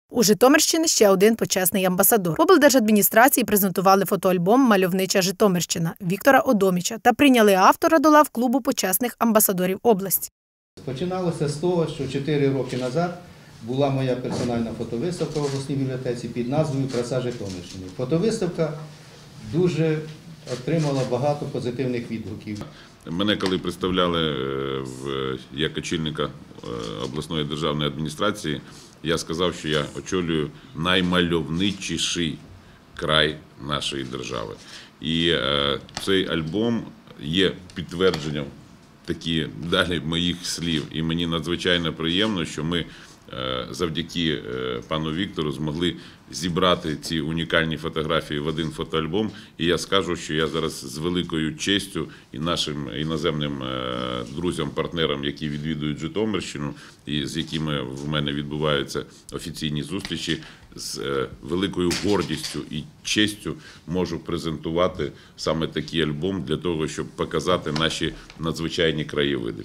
У Житомирщини ще один почесний амбасадор. В облдержадміністрації презентували фотоальбом «Мальовнича Житомирщина» Віктора Одоміча та прийняли автора до лав клубу почесних амбасадорів області. Починалося з того, що 4 роки назад була моя персональна фотовиставка в обласній бібліотеці під назвою «Краса Житомирщини». Фотовиставка дуже отримала багато позитивних відгуків. Мене коли представляли як очільника обласної державної адміністрації, я сказав, що я очолюю наймальовничіший край нашої держави. І цей альбом є підтвердженням такі далі моїх слів. І мені надзвичайно приємно, що ми завдяки пану Віктору змогли зібрати ці унікальні фотографії в один фотоальбом. І я скажу, що я зараз з великою честю і нашим іноземним друзям, партнерам, які відвідують Житомирщину і з якими в мене відбуваються офіційні зустрічі, з великою гордістю і честю можу презентувати саме такий альбом для того, щоб показати наші надзвичайні краєвиди.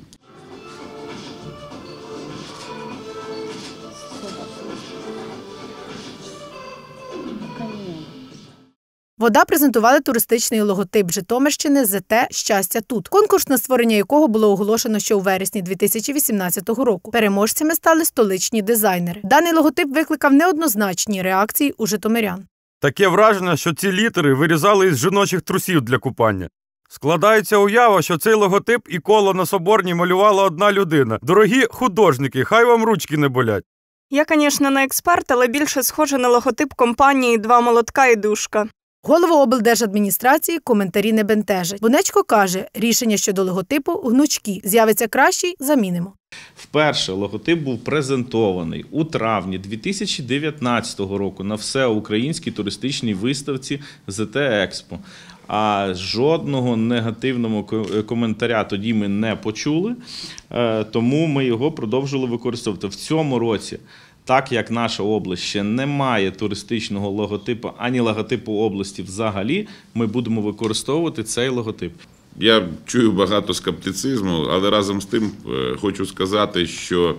ВОДА презентували туристичний логотип Житомирщини «ЗТ. Щастя тут», конкурс на створення якого було оголошено ще у вересні 2018 року. Переможцями стали столичні дизайнери. Даний логотип викликав неоднозначні реакції у житомирян. Таке враження, що ці літери вирізали із жіночих трусів для купання. Складається уява, що цей логотип і коло на Соборній малювала одна людина. Дорогі художники, хай вам ручки не болять. Я, звісно, не експерт, але більше схоже на логотип компанії «Два молотка і душка». Голову облдержадміністрації коментарі не бентежать. Бонечко каже, рішення щодо логотипу гнучкі. З'явиться кращий – замінимо. Вперше логотип був презентований у травні 2019 року на всеукраїнській туристичній виставці ЗТ Експо. А жодного негативного коментаря тоді ми не почули, тому ми його продовжили використовувати. В цьому році, так як наша область ще не має туристичного логотипу, ані логотипу області взагалі, ми будемо використовувати цей логотип. Я чую багато скептицизму, але разом з тим хочу сказати, що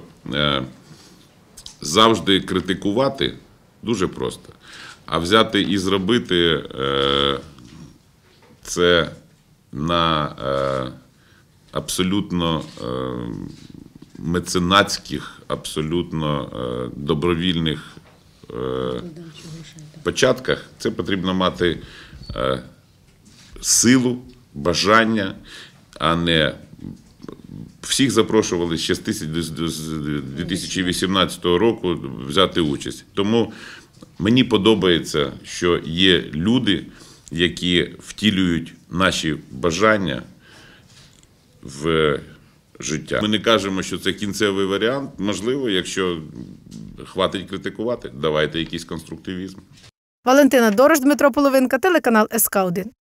завжди критикувати дуже просто. А взяти і зробити це на абсолютно меценатських, абсолютно добровільних початках, це потрібно мати силу, бажання, а не всіх запрошували ще з 2018 року взяти участь. Тому мені подобається, що є люди, які втілюють наші бажання в життя. Ми не кажемо, що це кінцевий варіант. Можливо, якщо хватить критикувати, давайте якийсь конструктивізм. Валентина Дорож, Дмитро Половинка, телеканал СК1.